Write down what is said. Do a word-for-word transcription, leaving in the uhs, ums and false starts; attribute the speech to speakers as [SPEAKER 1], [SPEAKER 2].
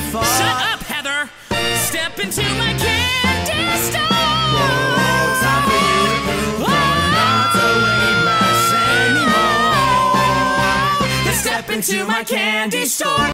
[SPEAKER 1] far.
[SPEAKER 2] Shut up, Heather! Step into my candy store!
[SPEAKER 1] Whoa, time for you to prove you're not a lame mess anymore. Let's step into my candy store.